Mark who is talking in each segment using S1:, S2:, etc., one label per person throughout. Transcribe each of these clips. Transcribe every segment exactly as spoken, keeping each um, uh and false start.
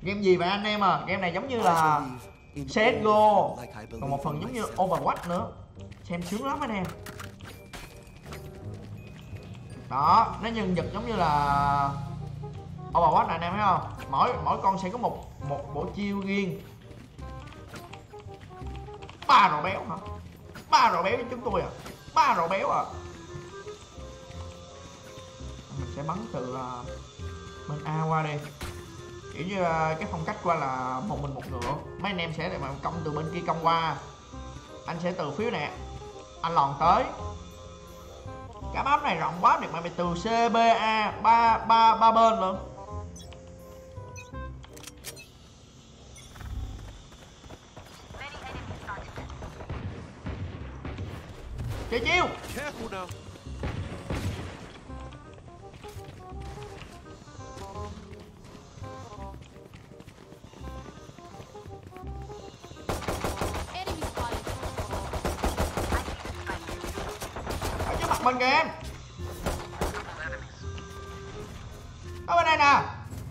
S1: Game gì vậy anh em à? Game này giống như là xê ét giê ô, còn một phần giống như Overwatch nữa. Xem sướng lắm anh em. Đó, nó nhân vật giống như là Overwatch này anh em thấy không? Mỗi mỗi con sẽ có một một bộ chiêu riêng. Ba rổ béo hả? Ba rổ béo với chúng tôi à? Ba rổ béo à? Mình sẽ bắn từ uh, bên A qua đi. Kiểu như uh, cái phong cách qua là một mình một ngựa. Mấy anh em sẽ để mà công từ bên kia công qua. Anh sẽ từ phía nè, anh lòn tới. Cái map này rộng quá, được mà mày từ C, B, A ba ba ba bên luôn. Chơi chiêu. Ở trước mặt mình kìa em. Ở bên đây nè.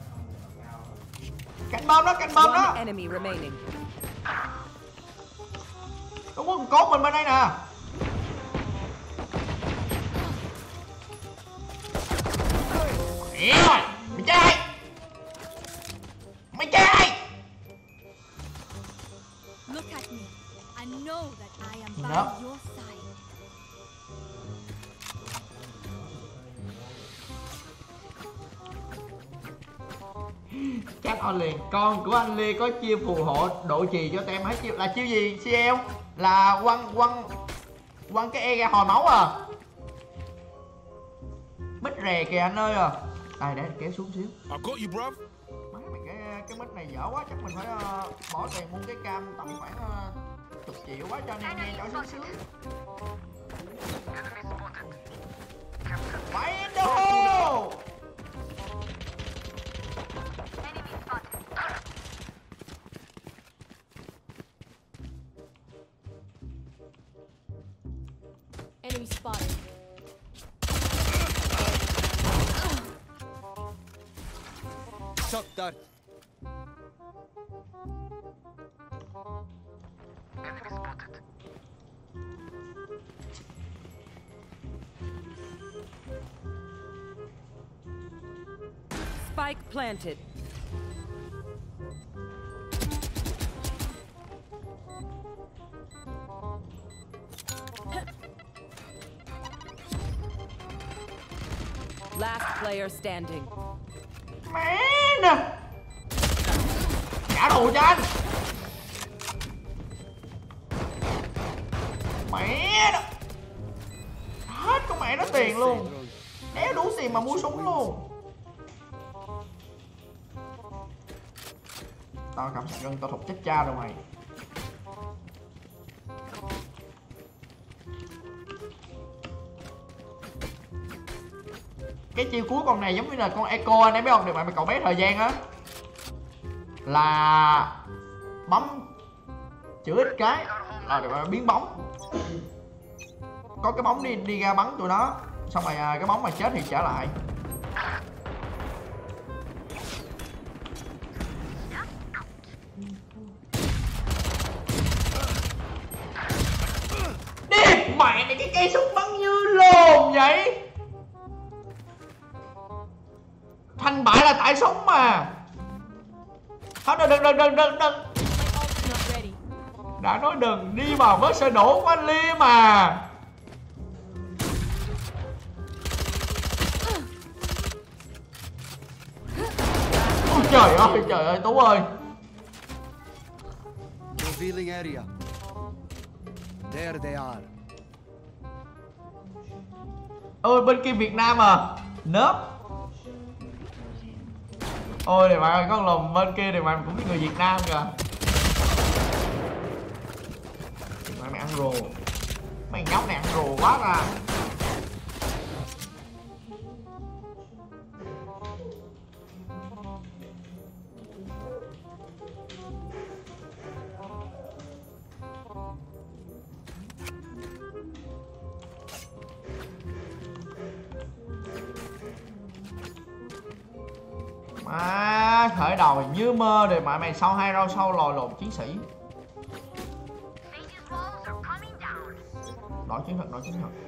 S1: Cạnh bom đó, cạnh bom đó. Đúng không? Cốt mình bên đây nè. Mẹ rồi, mày chơi ai? Mày chơi ai? Look at me. I know that I am by your side. Chắc on liền, con của anh Ly có chiêu phù hộ độ trì cho tem hết chiêu là chiêu gì? xê lờ là quăng quăng quăng cái e ra hồi máu à. Mít rè kìa anh ơi à. Đây để kéo xuống xíu. Má mày cái cái mít này dở quá, chắc mình phải uh, bỏ tiền mua cái cam tầm khoảng uh, chục triệu quá cho anh em nghe cho sướng sướng. Mày đâu? Enemy spotted. Shot dart. Enemy spotted. Spike planted. Last player standing. Mẹ nè. Trả đồ cho anh. Mẹ đó. Hết con mẹ nó tiền luôn. Đéo đủ tiền mà mua súng luôn. Tao cầm sạc gân tao thục chết cha rồi mày. Cái chiêu cuối con này giống như là con Echo anh em biết không? Được mà mày cậu bé thời gian á. Là bấm chữ ít cái là được mà biến bóng. Có cái bóng đi đi ra bắn tụi nó. Xong rồi cái bóng mà chết thì trở lại. Đi mẹ này, cái cây súng bắn như lồn vậy. Thành bại là tại súng mà. Thôi đừng đừng đừng đừng đừng đừng. Đã nói đừng đi vào vết xe đổ của anh Ly mà. Ôi trời ơi, trời ơi Tú ơi. Revealing area. There they are. Ôi bên kia Việt Nam à. Nớp. Ôi để bạn ơi, con lùm bên kia thì bạn cũng biết người Việt Nam kìa. Mày ăn rồ. Mày nhóc này ăn rồ quá ra. À ta khởi đầu như mơ để mãi mày sau hai round sau lò lộn chiến sĩ. Đổi chiến thuật, đổi chiến thuật.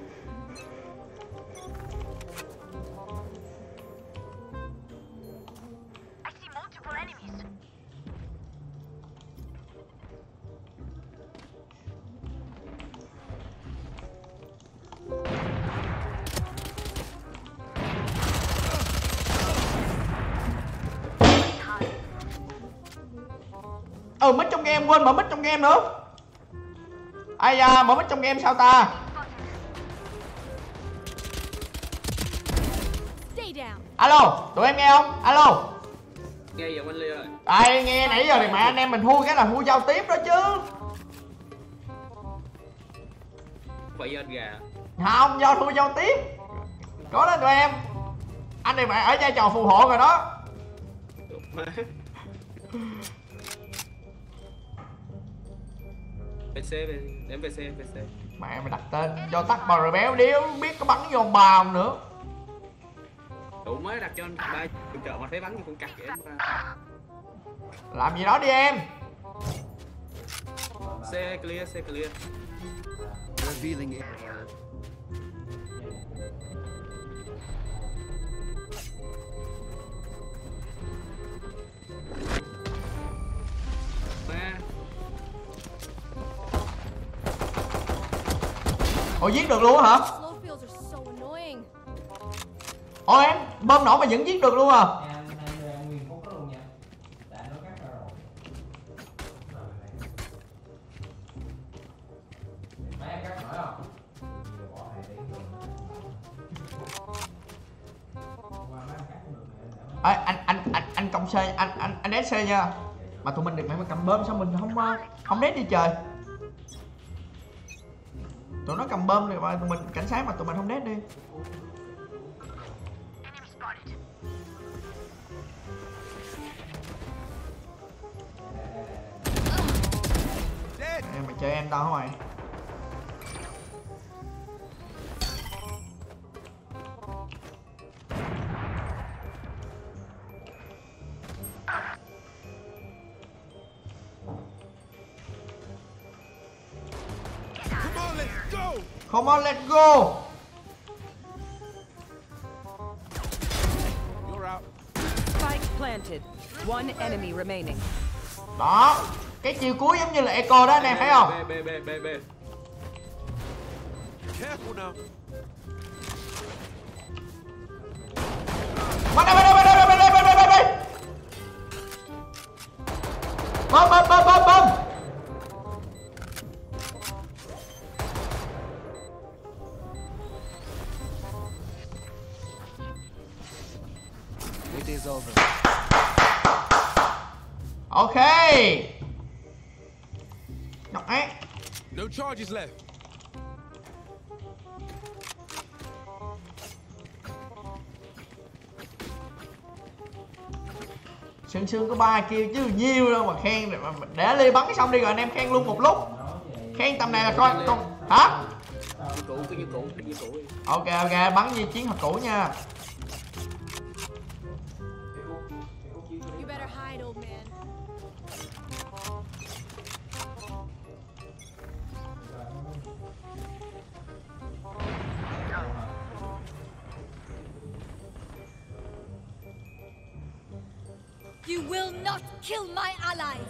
S1: Ừ, mic trong game, quên mở mic trong game nữa. Ai da, mở mic trong game sao ta? Alo, tụi em nghe không? Alo.
S2: Nghe giọng anh Ly ơi.
S1: Ai nghe nãy giờ thì mẹ anh em mình thua cái là thua giao tiếp đó chứ.
S2: Phải do anh gà.
S1: Không, do thua giao tiếp. Có đó tụi em. Anh thì mẹ ở vai trò phù hộ rồi đó.
S2: pê xê, em pê xê, pê xê.
S1: Mẹ mày đặt tên cho tắt bò rồi béo điếu biết có bắn vô ông bà không nữa.
S2: Đủ mới đặt cho anh ba chợ mà thấy bắn như con cặc vậy em.
S1: Làm gì đó đi em.
S2: Xe clear, xe clear.
S3: Revealing it.
S1: Ủa giết được luôn hả? Ồ em, bơm nổ mà vẫn giết được luôn à? Ê, anh anh anh anh cộng C, anh anh anh đét C nha. Mà tụi mình được mẹ mà cầm bơm sao mình không không đét đi trời. Tụi nó cầm bơm rồi mà tụi mình cảnh sát mà tụi mình không đét đi. Em mày chơi em tao hả mày? Come on, let's go.
S3: You're out.
S4: Spike planted. One enemy remaining.
S1: Đó, cái chiều cuối giống như là Echo đó anh em thấy không?
S2: B, B, B, B, B.
S3: Careful now.
S1: Bên đây, bên đây, bên đây, bên đây, bên đây, bên đây. Bơm, bơm, bơm, bơm, bơm.
S3: It is over.
S1: Ok. Nhọc ác.
S3: No charges left.
S1: Sương Sương có ba kêu chứ nhiêu đâu mà khen rồi mà để Ly bắn xong đi rồi anh em khen luôn một lúc. Khen tầm này là coi con hả?
S2: Như cũ, cứ như cũ, như cũ đi.
S1: Ok ok, bắn như chiến thuật cũ nha.
S5: You better hide, old man. You will not kill my allies.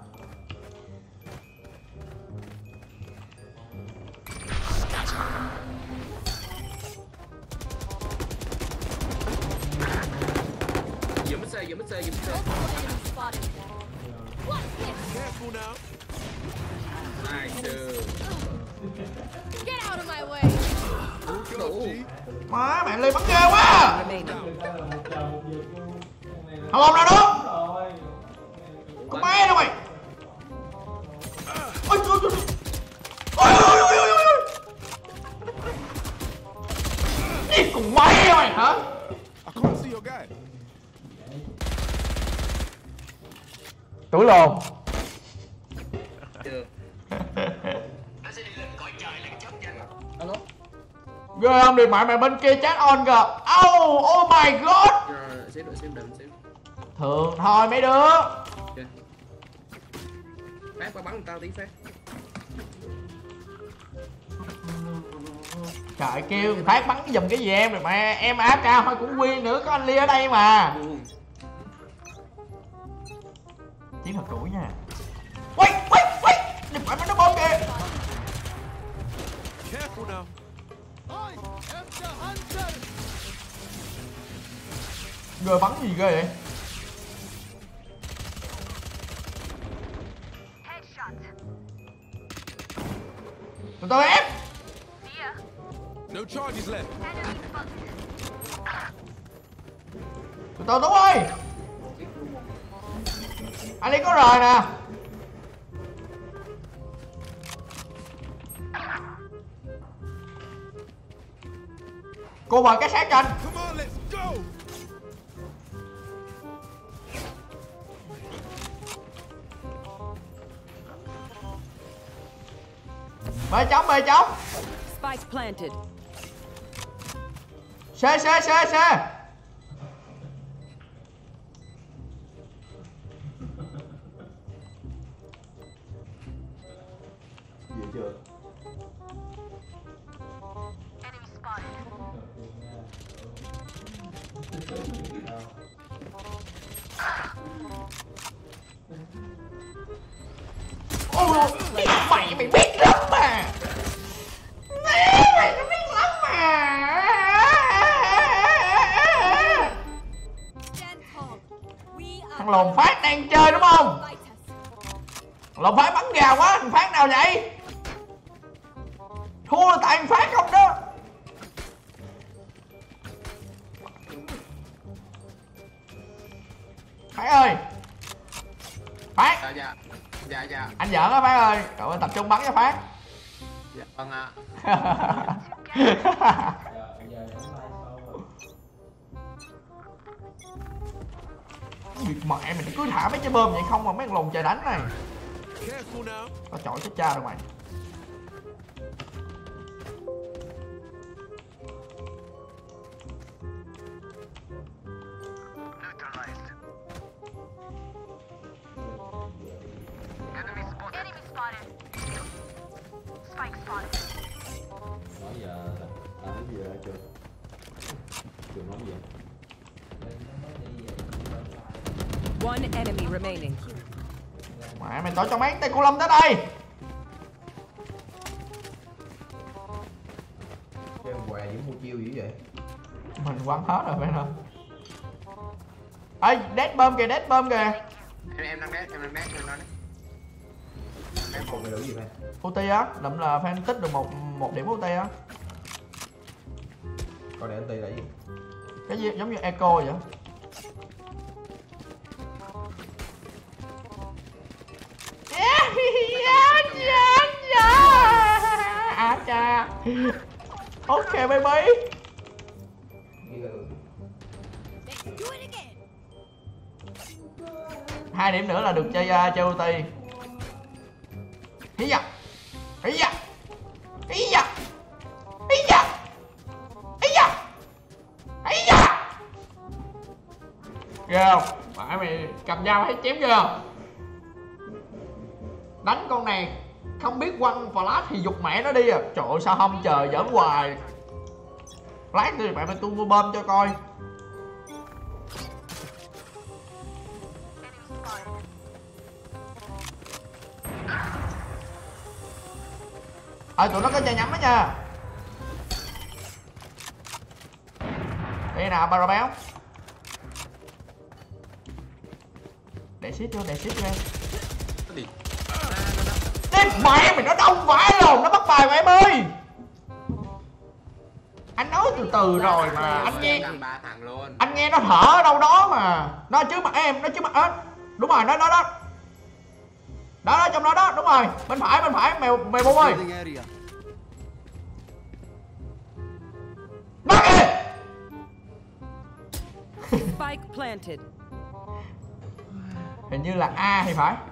S2: Giờ mất xe, giờ mất xe, giờ mất xe.
S5: Enemy spotted. What this?
S3: Careful now.
S2: Nice.
S5: Get out of my way.
S2: Đủ.
S1: Má mẹ Ly bắn ghê quá.
S4: Remaining.
S1: Không không nào đó. Có máy đâu mày. Ôi trời ơi. Ôi ôi ôi ôi ôi. Đi cùng máy rồi hả?
S3: I can't see your guy.
S1: Túi lồn.
S2: Chưa. Alo.
S1: Ghê không điện thoại mày bên kia chat on kìa. Oh, oh my god.
S2: Rồi, xếp đợi xếp đợi xếp.
S1: Thường thôi mấy đứa.
S2: Okay. Phát qua bắn người tao tí phát.
S1: Trời, kêu Phát bắn giùm cái gì em rồi mà em áp cao thôi cũng quy nữa, có anh Ly ở đây mà. Chiến thuật đuổi nha. Quay quay quay, đừng phải nó bom kìa.
S3: Careful now.
S1: Rồi bắn gì ghê vậy? Tụi tôi ép.
S3: No charges left.
S1: Tụi tôi Tú ơi. Anh Ly có rời nè. Cô vào cái sát tranh.
S3: Come on, let's go.
S1: Bê trống, bê trống.
S4: Spike planted.
S1: Xê xê xê xê.
S6: Gì chưa?
S1: Ôi, mày mày biết lắm mà. Mày nó biết lắm mà. Thằng lồn Phát đang chơi đúng không? Lồn Phát bắn gà quá, thằng Phát nào vậy? Thua là tại thằng Phát không đó. Phát ơi. Phát.
S2: Dạ dạ. Dạ dạ.
S1: Anh giỡn á Phát ơi. Cậu tập trung bắn cho Phát.
S2: Dạ vâng ạ.
S1: Việc mẹ mình cứ thả mấy trái bơm vậy không mà mấy thằng lồn trời đánh này.
S3: Careful now.
S1: Tao chọi chết cha rồi mày.
S6: Nói giờ là nói gì rồi chưa? Chưa nói gì vậy?
S4: One enemy remaining.
S1: Mẹ mày tổ cho mấy tay cô Lâm tới đây.
S6: Cái em què vẫn mua chiêu dữ vậy?
S1: Mình quăng hết rồi phải không? Ê, dead bomb kìa, dead bomb kìa.
S2: Em em đang đét, em đang đét, em đang đét.
S6: Em còn cái gì vậy?
S1: Ulti á, lụm là fan tích được một một điểm ulti á.
S6: Coi để anh tì là gì?
S1: Cái gì giống như echo vậy. À cha. Ok baby.
S5: Do it again.
S1: Hai điểm nữa là được chơi uh, chơi ulti. Hí da. Hí da. Hí da. Hí da. Hí da. Hí da. Ghê không? Phải mày cầm dao hay chém ghê không? Đánh con này không biết quăng flash thì giục mẹ nó đi à. Trời ơi sao không chờ giỡn hoài. Lát thì mẹ mày tôi mua bơm cho coi. Ờ tụi nó có chơi nhắm đó nha. Đây nào bà rò béo. Để xít vô, để xít vô.
S2: Cái gì?
S1: Tiếp mẹ mày nó đông vãi rồi, nó bắt bài của em ơi. Anh nói từ từ rồi mà anh nghe.
S2: Ba thằng luôn.
S1: Anh nghe nó thở ở đâu đó mà. Nó trước mặt em, nó trước mặt ếch. Đúng rồi, nó đó đó. Đó đó trong đó đó, đúng rồi. Bên phải, bên phải, mèo mèo bông ơi. Bắt đi.
S4: Spike planted.
S1: Hình như là A thì phải.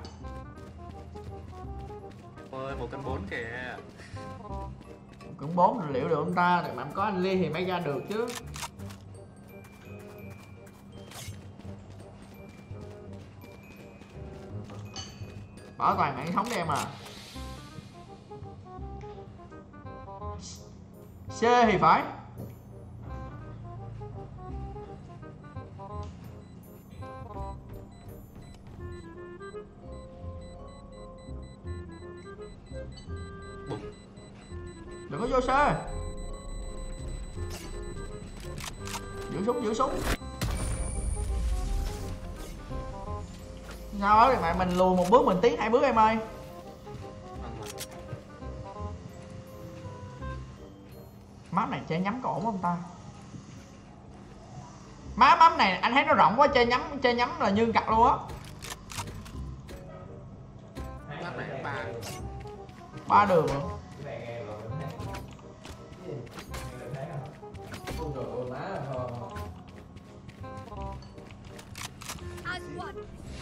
S2: Ôi, một cân bốn kìa.
S1: Cũng bốn liệu được ông ta, mà có anh Ly thì mới ra được chứ. Bảo toàn mạng sống đi em à. C thì phải. Đừng có vô xe. Giữ súng, giữ súng. Sao đó thì mẹ mình lùi một bước mình tiến hai bước em ơi. Map này chơi nhắm có ổn không ta? Má map này anh thấy nó rộng quá, chơi nhắm chơi nhắm là như cặt luôn á.
S2: Map này ba
S1: ba đường luôn.
S5: As one.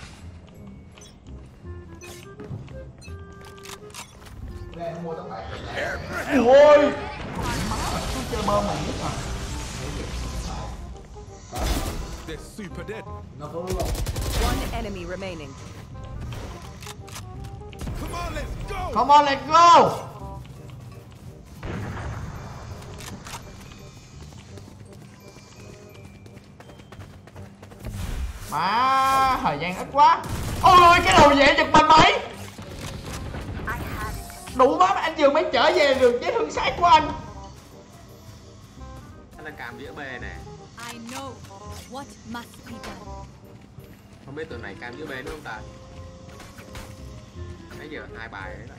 S1: Ôi tôi chơi bơm này nhất à.
S3: They're super dead.
S4: One enemy remaining.
S3: Come on, let's go.
S1: Come on, let's go. Má thời gian ít quá. Ôi cái đầu vệ giật mình mày. Đủ má anh vừa mới trở về được với thương sát của anh.
S2: anh đang cam giữa B nè.
S5: I know what must be done.
S2: Không biết tụi này cam giữa B đúng không ta? Nãy giờ hai bài ấy đó.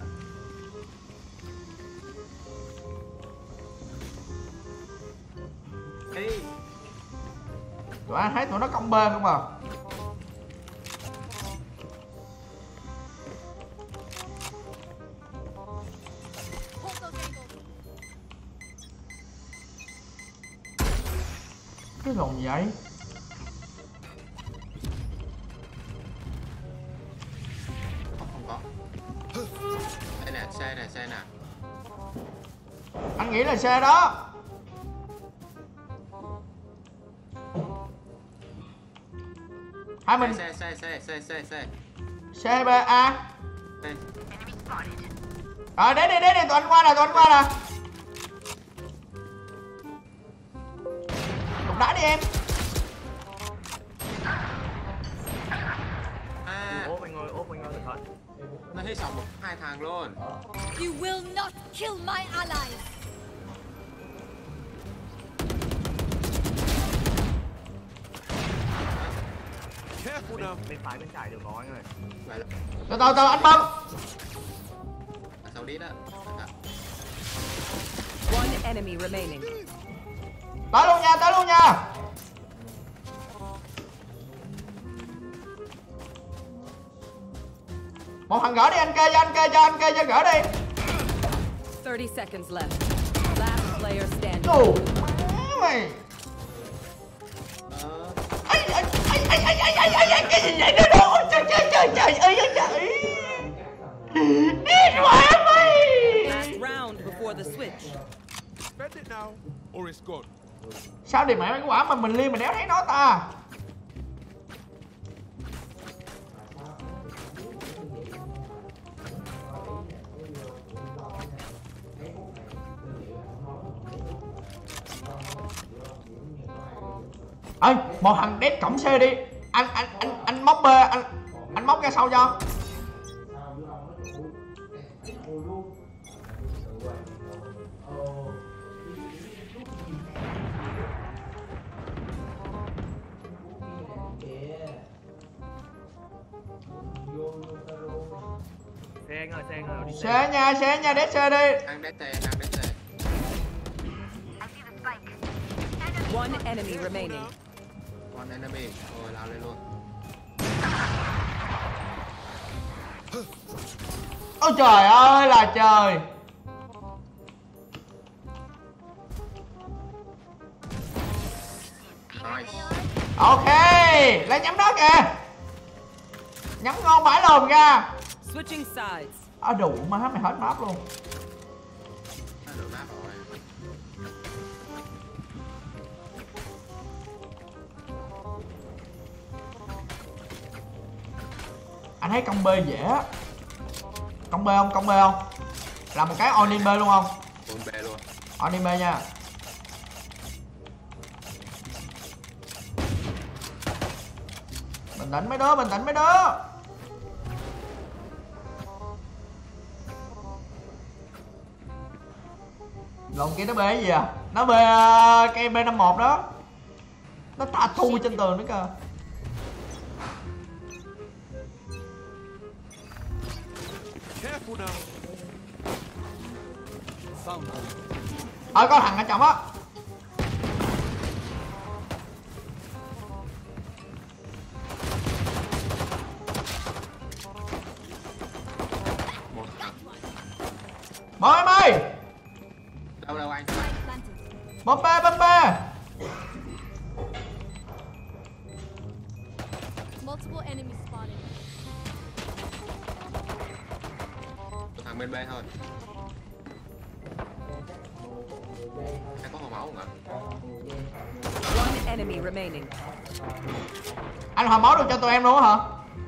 S2: Ê,
S1: Tụi anh thấy tụi nó công B không à?
S5: Hold those angles.
S1: Cái rồng gì vậy?
S2: không, không có. Đây nè, xe nè, xe nè.
S1: Anh nghĩ là xe đó. Hai mình
S2: Xe, xe, xe, xe, xe, xe.
S1: xe B A.
S2: Xe.
S1: Rồi đến đi đến đi tụi anh qua nè, tụi anh qua nè. Đụng đá đi em.
S2: À,
S7: Ốp anh ơi, ốp anh ơi, cẩn thận.
S2: nó hit xong một hai thằng luôn.
S5: You will not kill my allies.
S3: Careful now.
S7: Bên phải bên trái đều có anh ơi.
S2: Vậy là
S1: Từ từ từ anh bơm.
S2: là sau đi đó.
S4: One enemy remaining.
S1: Tới luôn nha, tới luôn nha. Một thằng gỡ đi anh kê cho, anh kê cho, anh kê cho gỡ đi.
S4: thirty seconds left. Last player standing.
S1: Đồ mày.
S2: Ờ,
S1: Ai ai ai ai ai ai ai ai ai cái gì vậy đó? Trời trời trời trời ơi trời. Điên quá mày.
S4: Last round before the switch.
S3: Spend it now, or it's gone.
S1: Sao thì mẹ mấy quả mà mình liên mình đéo thấy nó ta. Ơi, một thằng đét cổng xe đi. Anh anh anh anh móc B, anh anh móc ra sau cho.
S7: Xe anh ơi, xe anh ơi, đi xe.
S1: Xe nha, xe nha, đét xe đi.
S2: đang đét xe, đang đét xe.
S4: One enemy remaining.
S2: One enemy. Rồi lao lên luôn.
S1: Ôi trời ơi là trời.
S2: Nice.
S1: Ok, lại nhắm đó kìa. Nhắm ngon vãi lồn ra.
S4: Switching sides.
S1: À đủ má mày hết map luôn.
S2: Nó được map rồi.
S1: Anh thấy công B dễ á. Công B không? Công B không? Làm một cái on in B luôn không?
S2: Ôn bè luôn.
S1: On in B nha. Bình tĩnh mấy đứa, bình tĩnh mấy đứa. Lộn kia nó B cái gì à? Nó B uh, cái B năm một đó. Nó ta thu trên tường nữa cơ.
S3: Careful now. Found one.
S1: Ờ có thằng ở trong á.
S2: Một thằng.
S1: Mời em ơi.
S2: Đâu đâu anh?
S1: Bấm B, bấm B.
S5: Multiple enemies spotted.
S2: Một thằng bên B thôi. Anh có hòn máu không ạ?
S4: One enemy remaining.
S1: Anh hồi máu được cho tụi em luôn hả?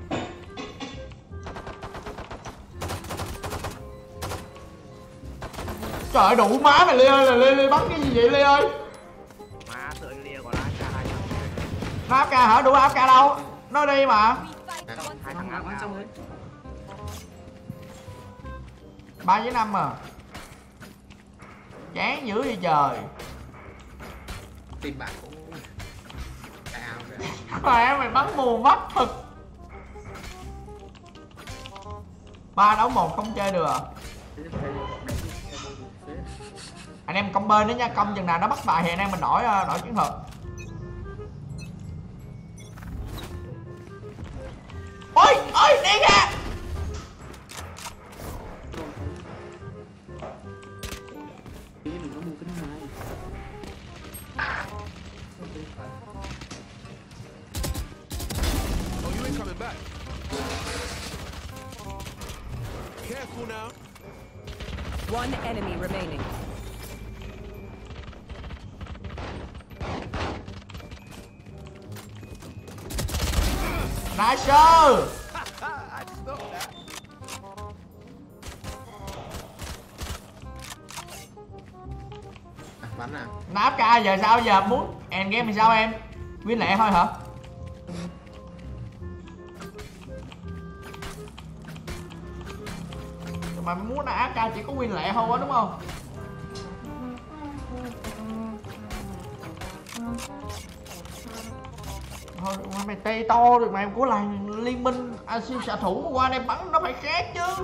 S1: Trời ơi đủ má mày Ly ơi, là Ly, Ly bắn cái gì vậy Ly ơi?
S7: Má sợ anh Lia còn lá ca hai thằng.
S1: Nó áp ca hả? Đủ áp ca đâu? Nó đi mà.
S7: Hai thằng áp xong rồi.
S1: Ba với năm mà. Chán dữ vậy trời.
S2: Team bạn cũng cao kìa.
S1: Mẹ mày bắn mù mắt thật. Ba đấu một không chơi được. Anh em công bên nữa nha, công chừng nào nó bắt bài thì anh em mình đổi đổi chiến thuật. Ôi ôi đi ra.
S3: Oh, you ain't coming back. Careful now.
S4: One enemy remaining.
S1: Nice.
S3: I just thought that.
S2: À, bắn à?
S1: Náp ca giờ sao giờ muốn end game thì sao em? Win lẹ thôi hả? Mà muốn là a ca chỉ có win lẹ thôi á đúng không? Thôi mà mày tê to được mày của làng liên minh à, siêu xạ thủ mà qua đây bắn nó phải khác chứ.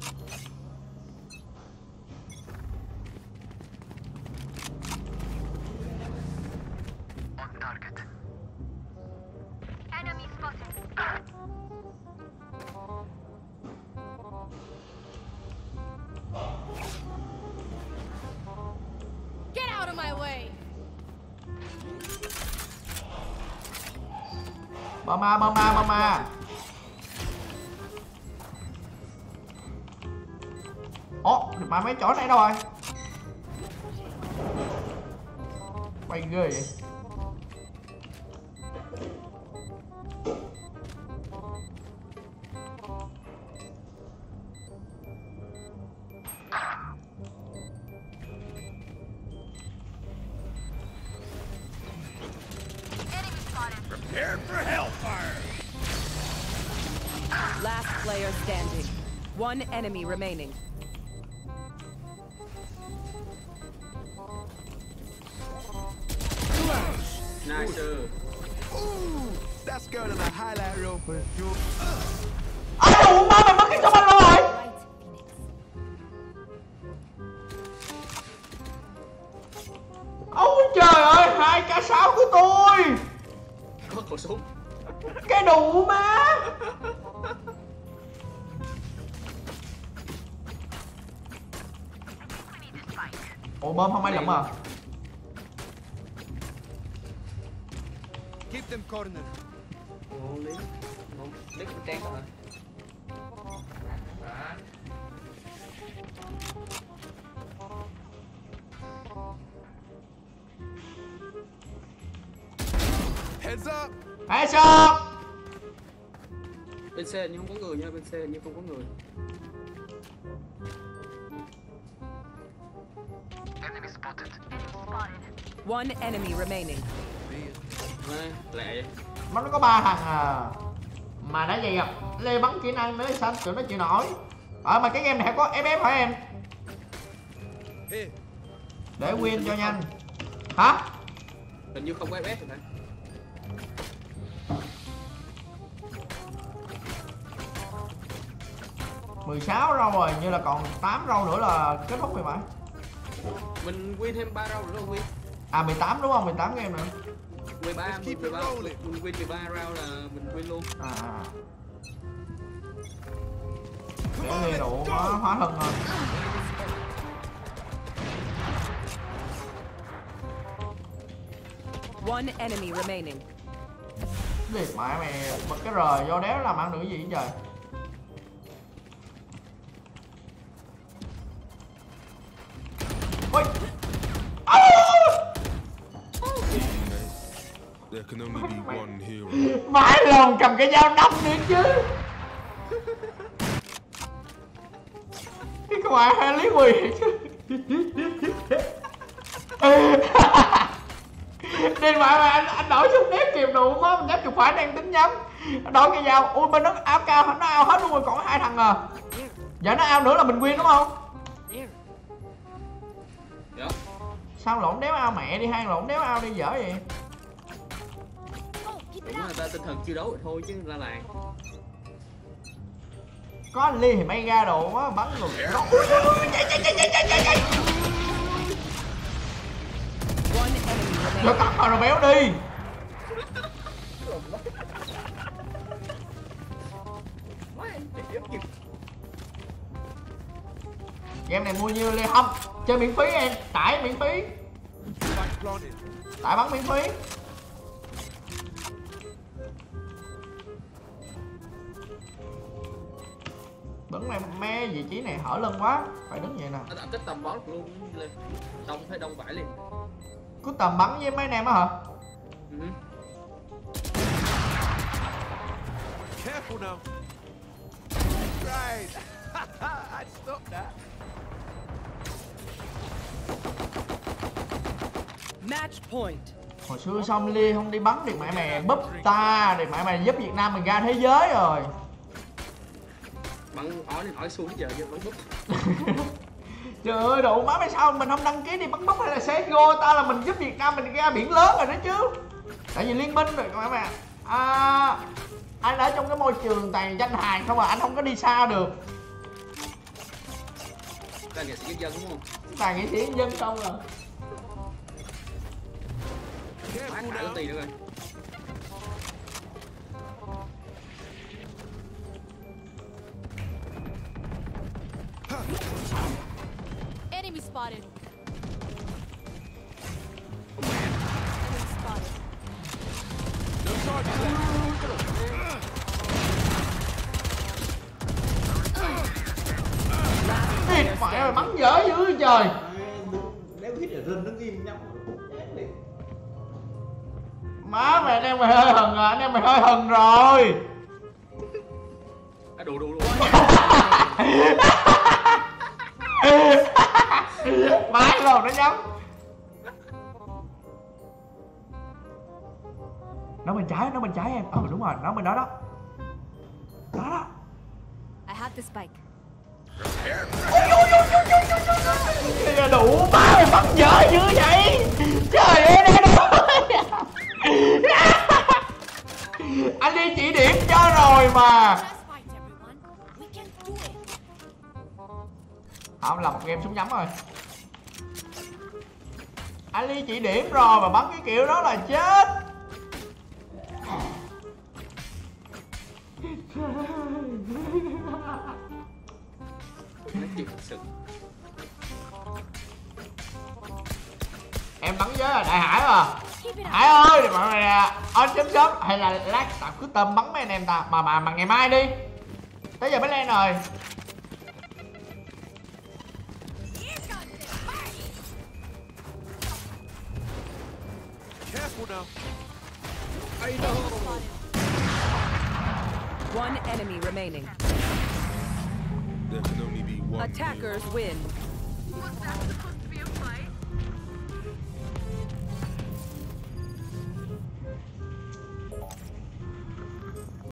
S5: Get out of my way.
S1: Mama mama mama. Ồ, được mà mấy chỗ này đâu rồi? Quay ghê vậy.
S3: Prepare for hellfire.
S4: Last player standing. One enemy remaining.
S2: Nice.
S3: Ooh, that's going on the highlight reel for sure.
S1: Ôi đủ má mày mất cái trong anh luôn rồi.
S5: Right, Phoenix.
S1: Ôi trời ơi, hai k sáu của tôi.
S2: Có khẩu súng.
S1: Cái đủ má. Ủa bơm không ai lụm à?
S3: Keep them cornered.
S2: Ồ, lý. Ồ, lý cũng trang hả?
S3: Heads up.
S1: Hãy sao?
S2: Bên C nhưng không có người nha, bên C nhưng không có người.
S4: One enemy remaining.
S2: Ê, lẹ vậy.
S1: Nó có ba thằng à. Mà đã vậy gặp Lê bắn kỹ năng nữa sao tụi nó chịu nổi. Ờ mà cái game này có ép ép hả em? Để win cho nhanh. Hả?
S2: Hình như không có ép ép rồi phải.
S1: mười sáu rau rồi, như là còn tám rau nữa là kết thúc rồi phải.
S2: Mình win thêm ba round nữa rồi win.
S1: À mười tám đúng không? mười tám game nữa.
S2: mười ba, mười ba, mình win mười ba round là mình win luôn.
S1: À. Để đi đủ nó hóa thân rồi.
S4: One enemy remaining.
S1: Điệt mẹ mày bật cái rời vô đéo làm ăn được cái gì vậy trời. Ôi.
S3: There can only be one hero.
S1: Mãi lòng cầm cái dao đâm nữa chứ. Cái con ai hai lý mười chứ. Đi mà anh anh đổi xuống nếp kìm đủ má mình dám chụp phải đang tính nhắm. Đổi cái dao. Ui bên nó áo cao nó ao hết luôn rồi còn có hai thằng à. Giờ nó ao nữa là mình win đúng không?
S2: Dạ.
S1: Sao lộn đéo ao mẹ đi hay lộn đéo ao đi dở vậy?
S2: Đúng là ta tinh thần chiêu đấu thôi chứ la làng.
S1: Có anh Ly thì may ra đồ á bắn rồi. Chạy chạy chạy chạy chạy chạy chạy.
S4: One enemy remaining.
S1: Cho tắt vào rồi béo đi. Game này mua nhiêu Lê không? Chơi miễn phí em, tải miễn phí. Tải bắn miễn phí. Bắn này mê vị trí này hở lưng quá, phải đứng vậy nè.
S2: Nó kích tầm bắn luôn lên. Đông thấy đông vải liền.
S1: Cứ tầm bắn với mấy anh em á hả?
S2: Ừ.
S3: Careful now. Right. I stopped that.
S4: Match point.
S1: Hồi xưa xong Ly không đi bắn thì mẹ mày búp ta, thì mẹ mày giúp Việt Nam mình ra thế giới rồi.
S2: Bắn ói lên ói xuống giờ giờ bắn búp.
S1: Trời ơi đủ má mày sao mình không đăng ký đi bắn búp hay là xê ét giê ô, ta là mình giúp Việt Nam mình ra biển lớn rồi đó chứ. Tại vì liên minh rồi mẹ mày. À, anh ở trong cái môi trường toàn danh hài không à, anh không có đi xa được.
S2: Ta nghệ sĩ nhân dân đúng không?
S1: Toàn nghệ sĩ dân không à.
S2: Má thả lên tì nữa rồi.
S5: Enemy spotted. Enemy spotted.
S3: No charges left.
S1: Thiệt mẹ mày bắn dở dữ trời.
S6: Nếu hít ở rừng nó ghim nhắm.
S1: Má mày anh em mày hơi hừng rồi, anh em mày hơi hừng rồi.
S2: À đủ đủ luôn.
S1: Mãi rồi nó nhắm. Nó bên trái, nó bên trái em. Ờ đúng rồi, nó bên đó đó. Đó đó.
S5: I have the spike.
S1: Kìa đủ má mày bắn dở dữ vậy. Trời ơi đây đâu. Anh đi chỉ điểm cho rồi mà.
S5: Just fight, everyone. We can do it.
S1: Không là một game súng nhắm rồi. Anh đi chỉ điểm rồi mà bắn cái kiểu đó là chết.
S2: Nó chịu thật sự.
S1: Em bắn với là Đại Hải à.
S5: Keep it up.
S1: Hải ơi mọi người à, on chấm chấm hay là lát tao cứ tâm bắn mấy anh em ta mà mà mà ngày mai đi. Tới giờ mới lên rồi.
S3: Careful now.
S4: One enemy remaining.
S3: There can only be one hero.
S4: Attackers win.